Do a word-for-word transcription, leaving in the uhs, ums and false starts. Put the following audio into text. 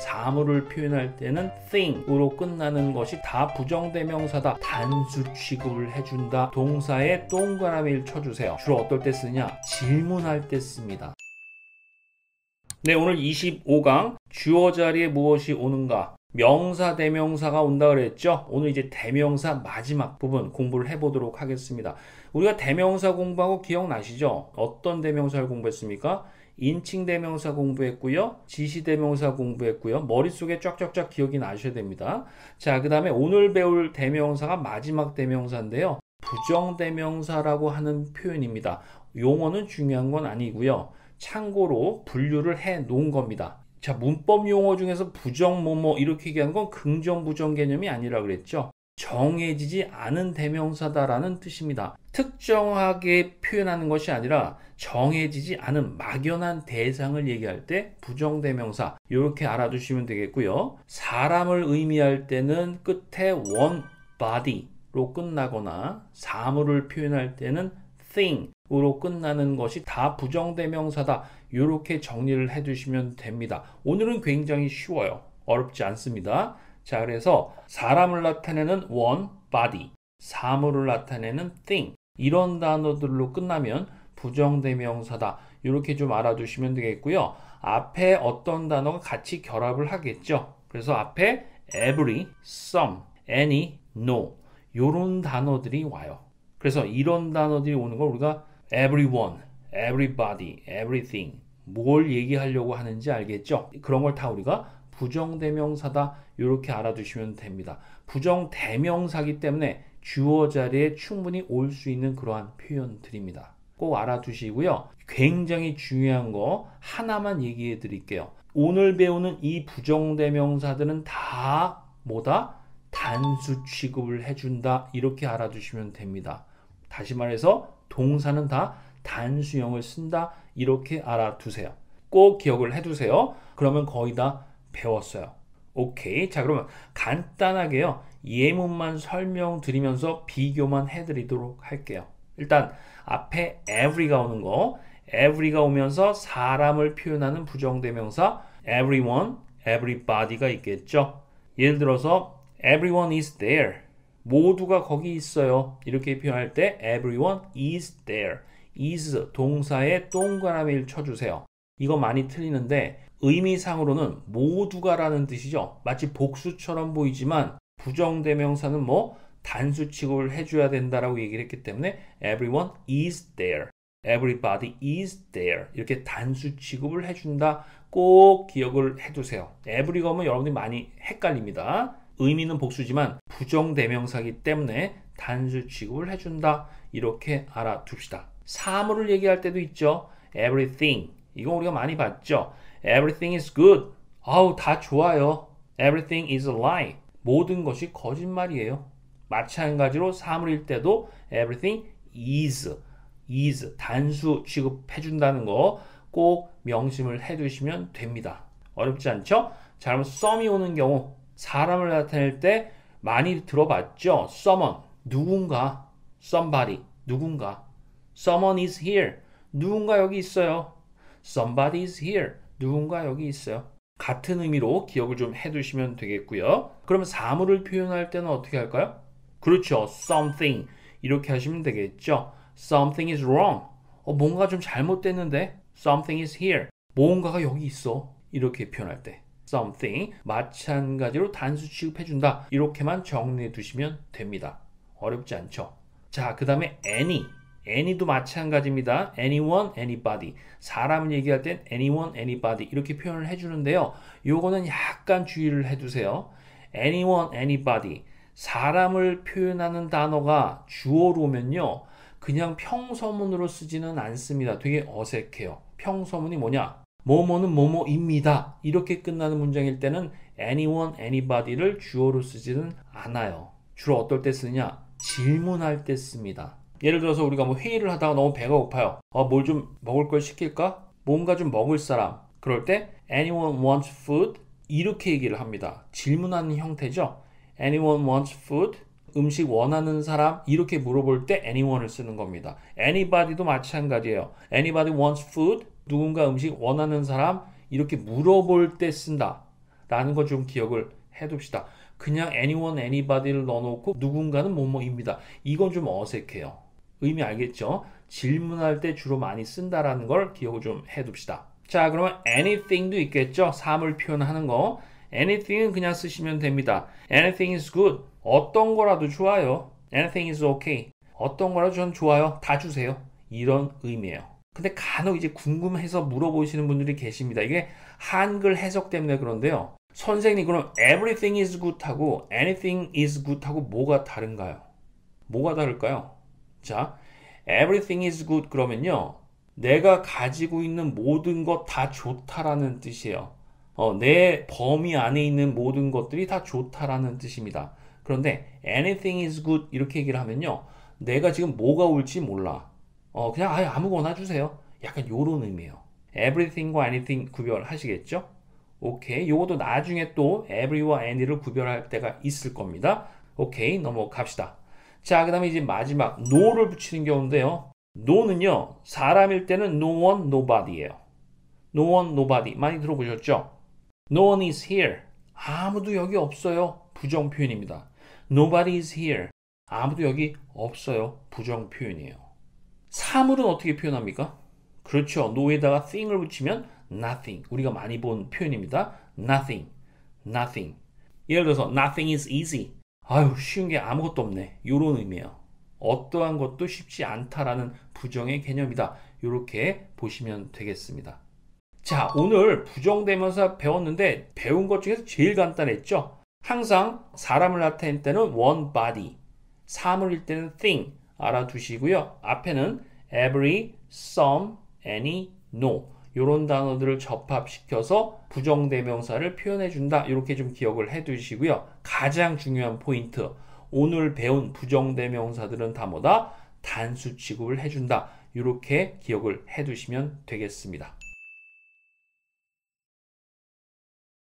사물을 표현할 때는 thing으로 끝나는 것이 다 부정대명사다. 단수 취급을 해준다. 동사에 동그라미를 쳐주세요. 주로 어떨 때 쓰냐? 질문할 때 씁니다. 네, 오늘 이십오 강 주어 자리에 무엇이 오는가? 명사, 대명사가 온다 그랬죠? 오늘 이제 대명사 마지막 부분 공부를 해보도록 하겠습니다. 우리가 대명사 공부하고 기억나시죠? 어떤 대명사를 공부했습니까? 인칭 대명사 공부했고요. 지시 대명사 공부했고요. 머릿속에 쫙쫙쫙 기억이 나셔야 됩니다. 자, 그 다음에 오늘 배울 대명사가 마지막 대명사인데요. 부정대명사라고 하는 표현입니다. 용어는 중요한 건 아니고요. 참고로 분류를 해 놓은 겁니다. 자, 문법 용어 중에서 부정 뭐뭐 이렇게 얘기하는 건 긍정 부정 개념이 아니라 그랬죠. 정해지지 않은 대명사다라는 뜻입니다. 특정하게 표현하는 것이 아니라 정해지지 않은 막연한 대상을 얘기할 때 부정대명사 이렇게 알아두시면 되겠고요. 사람을 의미할 때는 끝에 one body로 끝나거나 사물을 표현할 때는 thing으로 끝나는 것이 다 부정대명사다. 이렇게 정리를 해두시면 됩니다. 오늘은 굉장히 쉬워요. 어렵지 않습니다. 자, 그래서 사람을 나타내는 one, body, 사물을 나타내는 thing 이런 단어들로 끝나면 부정대명사다. 이렇게 좀 알아두시면 되겠고요. 앞에 어떤 단어가 같이 결합을 하겠죠. 그래서 앞에 every, some, any, no 이런 단어들이 와요. 그래서 이런 단어들이 오는 걸 우리가 everyone, everybody, everything 뭘 얘기하려고 하는지 알겠죠? 그런 걸 다 우리가 부정대명사다 이렇게 알아두시면 됩니다. 부정대명사기 때문에 주어 자리에 충분히 올 수 있는 그러한 표현들입니다. 꼭 알아두시고요. 굉장히 중요한 거 하나만 얘기해 드릴게요. 오늘 배우는 이 부정대명사들은 다 뭐다? 단수 취급을 해준다 이렇게 알아두시면 됩니다. 다시 말해서 동사는 다 단수형을 쓴다 이렇게 알아두세요. 꼭 기억을 해두세요. 그러면 거의 다 배웠어요. 오케이. 자, 그러면 간단하게요. 예문만 설명드리면서 비교만 해드리도록 할게요. 일단 앞에 every가 오는 거, every가 오면서 사람을 표현하는 부정대명사 everyone, everybody가 있겠죠. 예를 들어서 everyone is there. 모두가 거기 있어요. 이렇게 표현할 때 everyone is there. is 동사에 동그라미를 쳐주세요. 이거 많이 틀리는데 의미상으로는 모두가 라는 뜻이죠. 마치 복수처럼 보이지만 부정대명사는 뭐 단수 취급을 해줘야 된다라고 얘기를 했기 때문에 everyone is there, everybody is there 이렇게 단수 취급을 해준다. 꼭 기억을 해두세요. every가 오면 여러분들이 많이 헷갈립니다. 의미는 복수지만 부정대명사이기 때문에 단수 취급을 해준다. 이렇게 알아둡시다. 사물을 얘기할 때도 있죠. everything 이거 우리가 많이 봤죠. Everything is good. 아우, 다 좋아요. Everything is a lie. 모든 것이 거짓말이에요. 마찬가지로 사물일 때도 everything is, is 단수 취급해준다는 거 꼭 명심을 해두시면 됩니다. 어렵지 않죠? 자, 그럼 some이 오는 경우 사람을 나타낼 때 많이 들어봤죠? someone, 누군가, somebody, 누군가. someone is here. 누군가 여기 있어요. somebody is here. 누군가 여기 있어요. 같은 의미로 기억을 좀 해두시면 되겠고요. 그러면 사물을 표현할 때는 어떻게 할까요? 그렇죠. something 이렇게 하시면 되겠죠. something is wrong. 어, 뭔가 좀 잘못됐는데 something is here. 뭔가가 여기 있어. 이렇게 표현할 때 something 마찬가지로 단수 취급해준다. 이렇게만 정리해 두시면 됩니다. 어렵지 않죠? 자, 그 다음에 any any도 마찬가지입니다. anyone, anybody. 사람을 얘기할 땐 anyone, anybody 이렇게 표현을 해주는데요. 요거는 약간 주의를 해두세요. anyone, anybody. 사람을 표현하는 단어가 주어로 오면요. 그냥 평서문으로 쓰지는 않습니다. 되게 어색해요. 평서문이 뭐냐? 뭐뭐는 뭐뭐입니다. 이렇게 끝나는 문장일 때는 anyone, anybody를 주어로 쓰지는 않아요. 주로 어떨 때 쓰냐? 질문할 때 씁니다. 예를 들어서 우리가 뭐 회의를 하다가 너무 배가 고파요. 어, 뭘 좀 먹을 걸 시킬까? 뭔가 좀 먹을 사람. 그럴 때 anyone wants food? 이렇게 얘기를 합니다. 질문하는 형태죠. anyone wants food? 음식 원하는 사람? 이렇게 물어볼 때 anyone을 쓰는 겁니다. anybody도 마찬가지예요. anybody wants food? 누군가 음식 원하는 사람? 이렇게 물어볼 때 쓴다. 라는 거 좀 기억을 해둡시다. 그냥 anyone, anybody를 넣어놓고 누군가는 뭐뭐입니다. 이건 좀 어색해요. 의미 알겠죠? 질문할 때 주로 많이 쓴다라는 걸 기억을 좀 해둡시다. 자, 그러면 anything도 있겠죠? 사물 표현하는 거. anything은 그냥 쓰시면 됩니다. anything is good. 어떤 거라도 좋아요. anything is okay. 어떤 거라도 전 좋아요. 다 주세요. 이런 의미예요. 근데 간혹 이제 궁금해서 물어보시는 분들이 계십니다. 이게 한글 해석 때문에 그런데요. 선생님, 그럼 everything is good 하고 anything is good 하고 뭐가 다른가요? 뭐가 다를까요? 자, everything is good 그러면요. 내가 가지고 있는 모든 것 다 좋다라는 뜻이에요. 어, 내 범위 안에 있는 모든 것들이 다 좋다라는 뜻입니다. 그런데 anything is good 이렇게 얘기를 하면요. 내가 지금 뭐가 올지 몰라. 어, 그냥 아예 아무거나 주세요. 약간 요런 의미예요. everything과 anything 구별하시겠죠? 오케이. 요것도 나중에 또 every와 any를 구별할 때가 있을 겁니다. 오케이. 넘어갑시다. 자, 그 다음에 이제 마지막 no를 붙이는 경우인데요. no는요. 사람일 때는 no one, nobody예요. no one, nobody. 많이 들어보셨죠? no one is here. 아무도 여기 없어요. 부정 표현입니다. nobody is here. 아무도 여기 없어요. 부정 표현이에요. 사물은 어떻게 표현합니까? 그렇죠. no에다가 thing을 붙이면 nothing. 우리가 많이 본 표현입니다. nothing, nothing. 예를 들어서 nothing is easy. 아유, 쉬운 게 아무것도 없네. 이런 의미예요. 어떠한 것도 쉽지 않다라는 부정의 개념이다. 이렇게 보시면 되겠습니다. 자, 오늘 부정대명사 배웠는데 배운 것 중에서 제일 간단했죠? 항상 사람을 나타낼 때는 one body, 사물일 때는 thing 알아두시고요. 앞에는 every, some, any, no 이런 단어들을 접합시켜서 부정대명사를 표현해준다. 이렇게 좀 기억을 해두시고요. 가장 중요한 포인트, 오늘 배운 부정대명사들은 다 뭐다? 단수 취급을 해준다. 이렇게 기억을 해두시면 되겠습니다.